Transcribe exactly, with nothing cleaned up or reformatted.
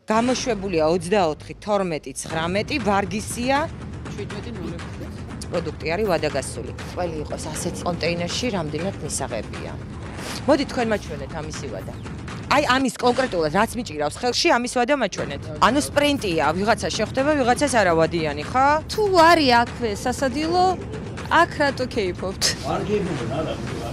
გამოშვებულია ოცდაოთხი, თორმეტი, ცხრამეტი, ვარგისია, შვიდმეტი ნული. პროდუქტი არის ვადაგასული. ყველი იყოს ასეთ კონტეინერში, რამდენად მისაღებია. მოდი თქვენ მაჩვენეთ ამისი ვადა. აი ამის კონკრეტულად რაც მიჭირავს ხელში, ამის ვადა მაჩვენეთ. ანუ სპრინტია, ვიღაცა შეხვდება, ვიღაცას არავადიანი, ხო? თუ არის აქვე სასადილო, აქ რატო კეიფობთ? არ გეუბნება რა.